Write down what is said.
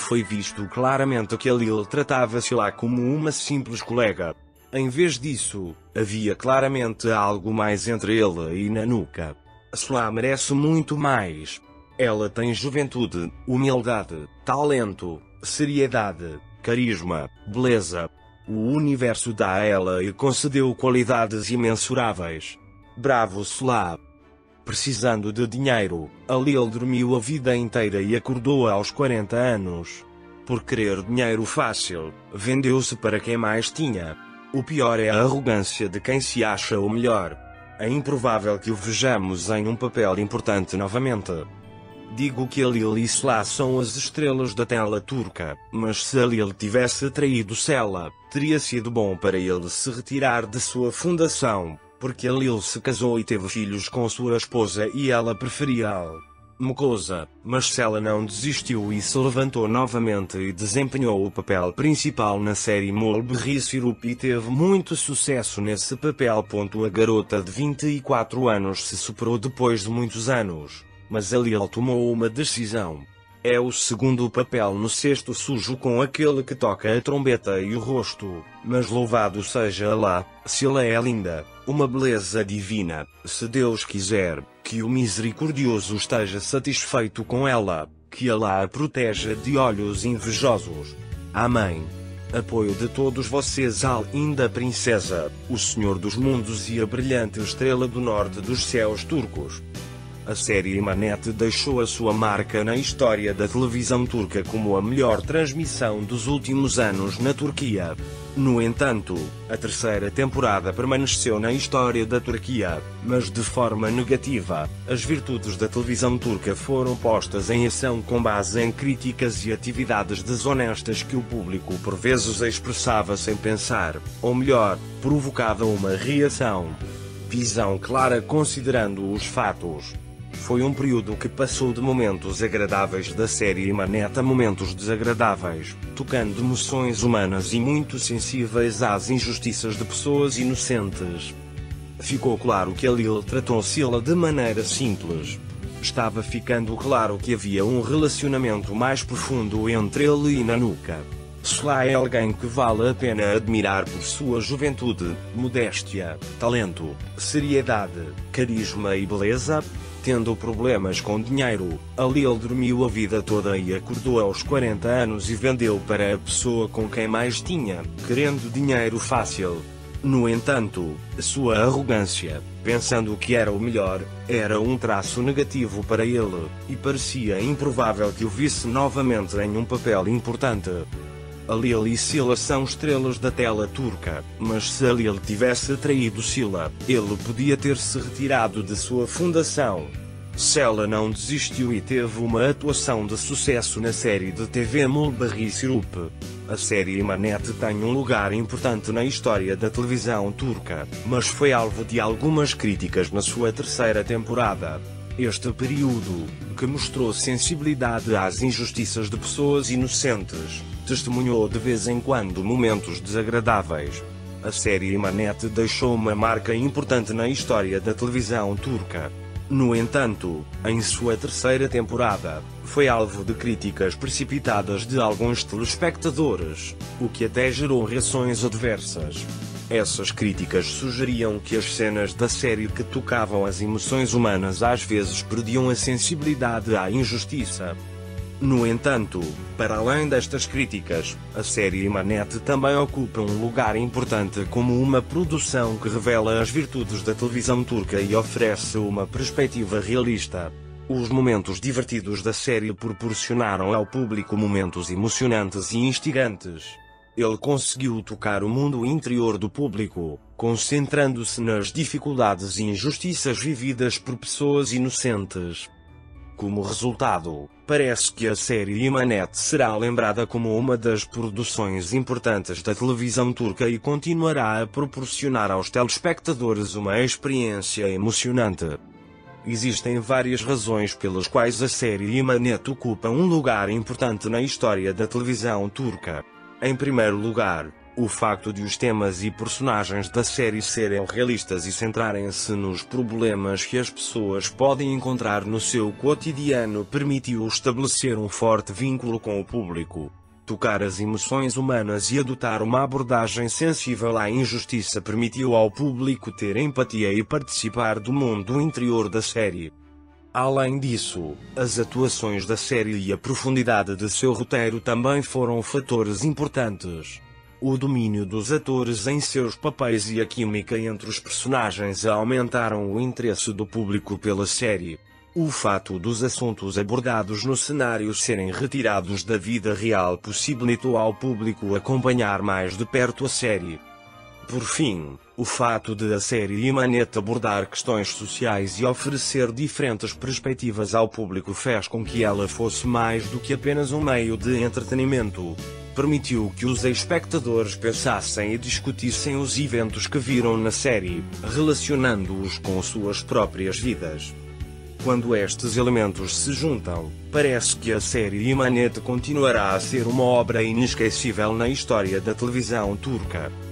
foi visto claramente que Halil tratava-se lá como uma simples colega. Em vez disso, havia claramente algo mais entre ele e Nanuka. Sıla merece muito mais. Ela tem juventude, humildade, talento, seriedade, carisma, beleza. O universo dá a ela e concedeu qualidades imensuráveis. Bravo Sıla! Precisando de dinheiro, Halil dormiu a vida inteira e acordou aos 40 anos. Por querer dinheiro fácil, vendeu-se para quem mais tinha. O pior é a arrogância de quem se acha o melhor. É improvável que o vejamos em um papel importante novamente. Digo que Halil e Sıla são as estrelas da tela turca, mas se Halil tivesse traído Sıla, teria sido bom para ele se retirar de sua fundação, porque Halil se casou e teve filhos com sua esposa e ela preferia Mucosa, mas Sıla não desistiu e se levantou novamente e desempenhou o papel principal na série Mulberry Syrup e teve muito sucesso nesse papel. A garota de 24 anos se superou depois de muitos anos, mas Halil tomou uma decisão. É o segundo papel no cesto sujo com aquele que toca a trombeta e o rosto, mas louvado seja Allah, Sıla é linda, uma beleza divina. Se Deus quiser, que o misericordioso esteja satisfeito com ela, que Allah a proteja de olhos invejosos. Amém. Apoio de todos vocês à linda princesa, o Senhor dos Mundos e a brilhante estrela do norte dos céus turcos. A série Emanet deixou a sua marca na história da televisão turca como a melhor transmissão dos últimos anos na Turquia. No entanto, a terceira temporada permaneceu na história da Turquia, mas de forma negativa. As virtudes da televisão turca foram postas em ação com base em críticas e atividades desonestas que o público por vezes expressava sem pensar, ou melhor, provocava uma reação. Visão clara considerando os fatos. Foi um período que passou de momentos agradáveis da série Emanet a momentos desagradáveis, tocando emoções humanas e muito sensíveis às injustiças de pessoas inocentes. Ficou claro que Halil tratou Sıla de maneira simples. Estava ficando claro que havia um relacionamento mais profundo entre ele e Nanuka. Sıla é alguém que vale a pena admirar por sua juventude, modéstia, talento, seriedade, carisma e beleza. Tendo problemas com dinheiro, Halil dormiu a vida toda e acordou aos 40 anos e vendeu para a pessoa com quem mais tinha, querendo dinheiro fácil. No entanto, sua arrogância, pensando que era o melhor, era um traço negativo para ele, e parecia improvável que o visse novamente em um papel importante. Halil e Sıla são estrelas da tela turca, mas se Halil tivesse traído Sıla, ele podia ter se retirado de sua fundação. Sıla não desistiu e teve uma atuação de sucesso na série de TV Mulberry Syrup. A série Emanet tem um lugar importante na história da televisão turca, mas foi alvo de algumas críticas na sua terceira temporada. Este período, que mostrou sensibilidade às injustiças de pessoas inocentes, testemunhou de vez em quando momentos desagradáveis. A série Emanet deixou uma marca importante na história da televisão turca. No entanto, em sua terceira temporada, foi alvo de críticas precipitadas de alguns telespectadores, o que até gerou reações adversas. Essas críticas sugeriam que as cenas da série que tocavam as emoções humanas às vezes perdiam a sensibilidade à injustiça. No entanto, para além destas críticas, a série Emanet também ocupa um lugar importante como uma produção que revela as virtudes da televisão turca e oferece uma perspectiva realista. Os momentos divertidos da série proporcionaram ao público momentos emocionantes e instigantes. Ele conseguiu tocar o mundo interior do público, concentrando-se nas dificuldades e injustiças vividas por pessoas inocentes. Como resultado, parece que a série Emanet será lembrada como uma das produções importantes da televisão turca e continuará a proporcionar aos telespectadores uma experiência emocionante. Existem várias razões pelas quais a série Emanet ocupa um lugar importante na história da televisão turca. Em primeiro lugar, O facto de os temas e personagens da série serem realistas e centrarem-se nos problemas que as pessoas podem encontrar no seu cotidiano permitiu estabelecer um forte vínculo com o público. Tocar as emoções humanas e adotar uma abordagem sensível à injustiça permitiu ao público ter empatia e participar do mundo interior da série. Além disso, as atuações da série e a profundidade de seu roteiro também foram fatores importantes. O domínio dos atores em seus papéis e a química entre os personagens aumentaram o interesse do público pela série. O fato dos assuntos abordados no cenário serem retirados da vida real possibilitou ao público acompanhar mais de perto a série. Por fim, o fato de a série Emanet abordar questões sociais e oferecer diferentes perspectivas ao público fez com que ela fosse mais do que apenas um meio de entretenimento. Permitiu que os espectadores pensassem e discutissem os eventos que viram na série, relacionando-os com suas próprias vidas. Quando estes elementos se juntam, parece que a série Emanet continuará a ser uma obra inesquecível na história da televisão turca.